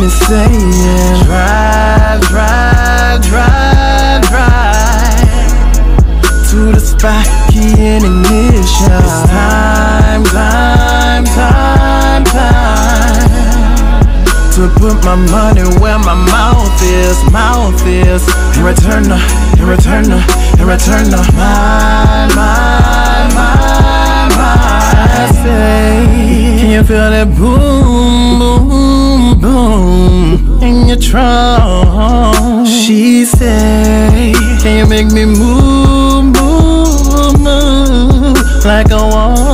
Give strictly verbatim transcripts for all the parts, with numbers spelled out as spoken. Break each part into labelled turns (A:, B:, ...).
A: me saying, drive, drive, drive, drive to the spot, key in ignition. It's time, time, time, time to put my money where my mouth is, mouth is. In return, in return, in return, my, my, my, my. I say, can you feel that boom, boom, boom in your trunk? She say, can you make me move, move, move like I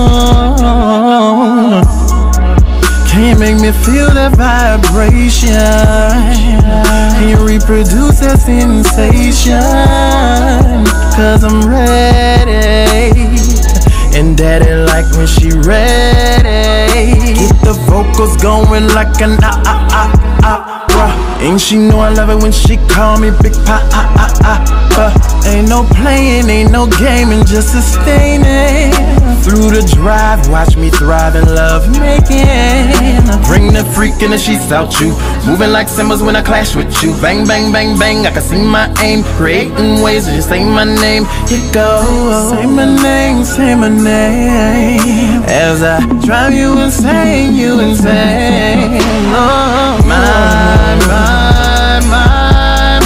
A: want? Can you make me feel that vibration? Can you reproduce that sensation? Cause I'm ready, and daddy like when she ready. Get the vocals going like an ah ah ah opera. And she know I love it when she call me Big Papa. Ain't no playing, ain't no gaming, just sustaining. Through the drive, watch me thrive in love making. Bring the freak in the sheets out you, moving like cymbals when I clash with you. Bang, bang, bang, bang, I can see my aim. Creating ways to just say my name. Here goes, say my name, say my name. As I drive you insane, you insane. Oh, my, my, my,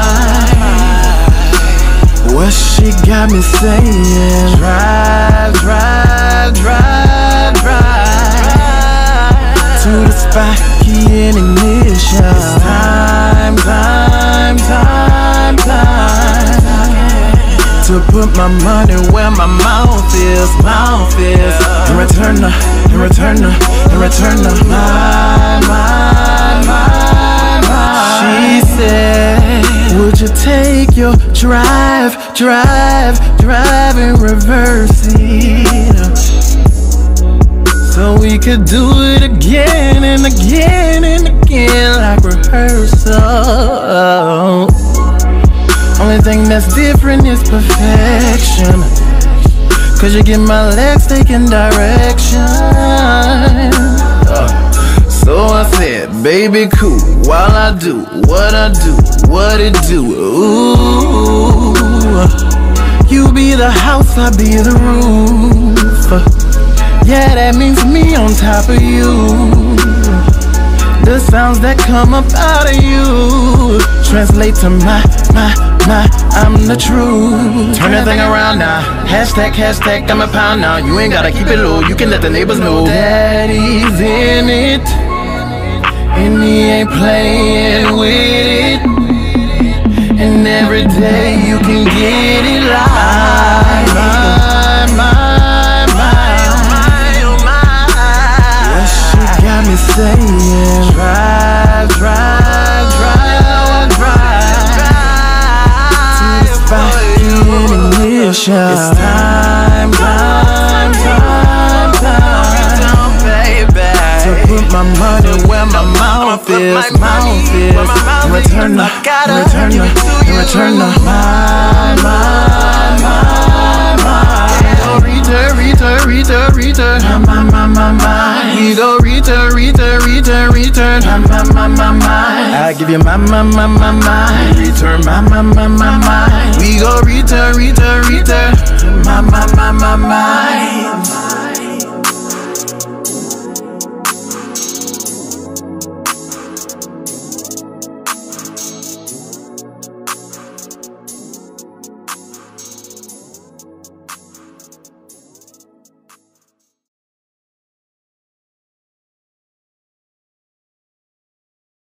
A: my. What she got me saying? Drive, drive, drive, drive to the spot, key in ignition. It's time, time, time, time to put my money where my mouth is, mouth is. In return, in return, in return, my, my, my, my. She said, would you take your drive, drive, drive and reverse it, so we could do it again and again and again like rehearsal. Only thing that's different is perfection, cause you get my legs taking direction. uh, So I said, baby cool, while I do what I do, what it do. Ooh, you be the house, I be the roof. Yeah, that means me on top of you. The sounds that come up out of you translate to my, my, my, I'm the truth. Turn that thing around now. Hashtag, hashtag, I'm a pound now. You ain't gotta keep it low, you can let the neighbors know. Daddy's in it, and he ain't playing with it. And every day you can get it live. My, my, my, oh my. What she got me saying? Drive, drive, drive, drive to the spot in ignition. It's time, time, time, time to put my money where my mouth is, mouth is. In return, in return, in return, my, my, my, my. Return, return, return, return, my, my, my, my. We go return, return, return, return, my, my, my, my. I give you my, my, my, my, my. Return, my, my, my, my, my. We go return, return, return, my, my, my, my, my.